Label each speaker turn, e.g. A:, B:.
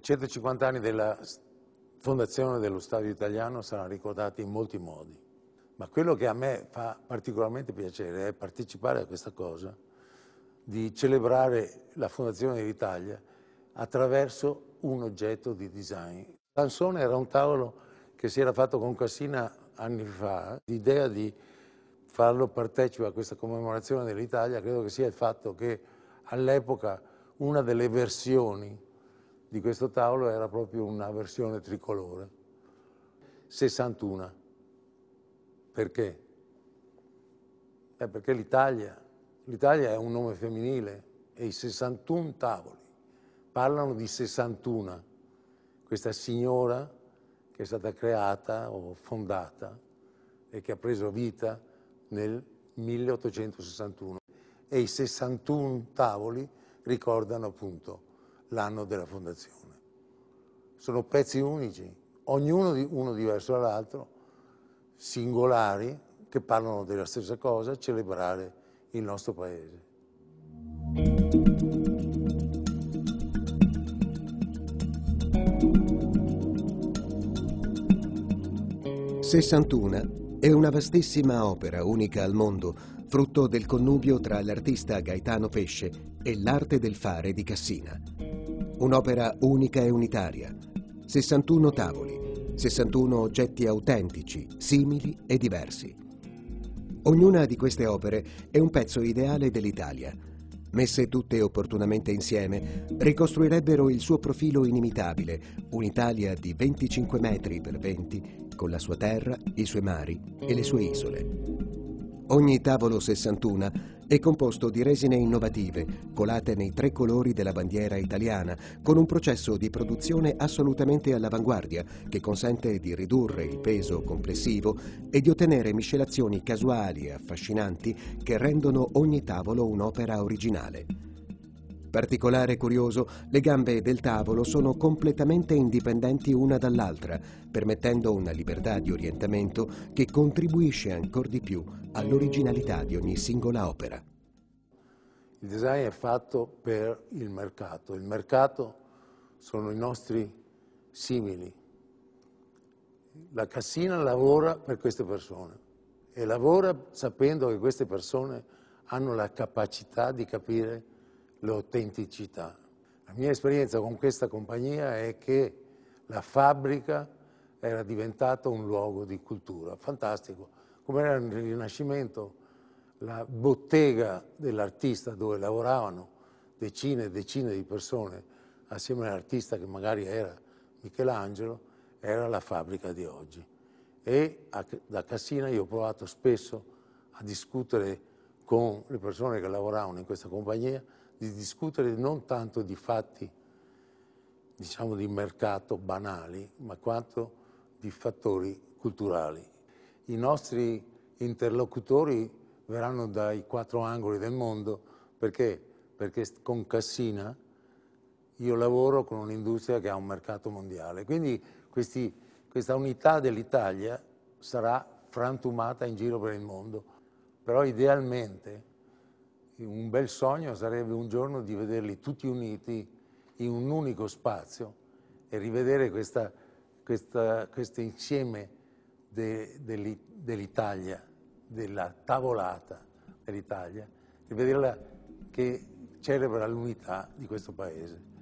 A: 150 anni della fondazione dello Stadio italiano saranno ricordati in molti modi, ma quello che a me fa particolarmente piacere è partecipare a questa cosa, di celebrare la fondazione dell'Italia attraverso un oggetto di design. Sansone era un tavolo che si era fatto con Cassina anni fa. L'idea di farlo partecipe a questa commemorazione dell'Italia credo che sia il fatto che all'epoca una delle versioni di questo tavolo era proprio una versione tricolore. 61. Perché? Perché l'Italia è un nome femminile e i 61 tavoli parlano di 61. Questa signora che è stata creata o fondata e che ha preso vita nel 1861. E i 61 tavoli ricordano appunto l'anno della fondazione. Sono pezzi unici, ognuno uno diverso dall'altro, singolari, che parlano della stessa cosa, celebrare il nostro paese.
B: 61 è una vastissima opera unica al mondo, frutto del connubio tra l'artista Gaetano Pesce e l'arte del fare di Cassina. Un'opera unica e unitaria. 61 tavoli, 61 oggetti autentici, simili e diversi. Ognuna di queste opere è un pezzo ideale dell'Italia. Messe tutte opportunamente insieme, ricostruirebbero il suo profilo inimitabile, un'Italia di 25 metri per 20, con la sua terra, i suoi mari e le sue isole. Ogni tavolo 61 è composto di resine innovative, colate nei 3 colori della bandiera italiana, con un processo di produzione assolutamente all'avanguardia, che consente di ridurre il peso complessivo e di ottenere miscelazioni casuali e affascinanti che rendono ogni tavolo un'opera originale. Particolare e curioso, le gambe del tavolo sono completamente indipendenti una dall'altra, permettendo una libertà di orientamento che contribuisce ancor di più all'originalità di ogni singola opera.
A: Il design è fatto per il mercato. Il mercato sono i nostri simili. La Cassina lavora per queste persone e lavora sapendo che queste persone hanno la capacità di capire l'autenticità. La mia esperienza con questa compagnia è che la fabbrica era diventata un luogo di cultura, fantastico, come era nel Rinascimento la bottega dell'artista dove lavoravano decine e decine di persone assieme all'artista che magari era Michelangelo, era la fabbrica di oggi. E da Cassina io ho provato spesso a discutere con le persone che lavoravano in questa compagnia, di discutere non tanto di fatti, diciamo, di mercato banali, ma quanto di fattori culturali. I nostri interlocutori verranno dai 4 angoli del mondo perché con Cassina io lavoro con un'industria che ha un mercato mondiale. Quindi questa unità dell'Italia sarà frantumata in giro per il mondo. Però idealmente un bel sogno sarebbe un giorno di vederli tutti uniti in un unico spazio e rivedere questo insieme dell'Italia, della tavolata dell'Italia, rivederla che celebra l'unità di questo Paese.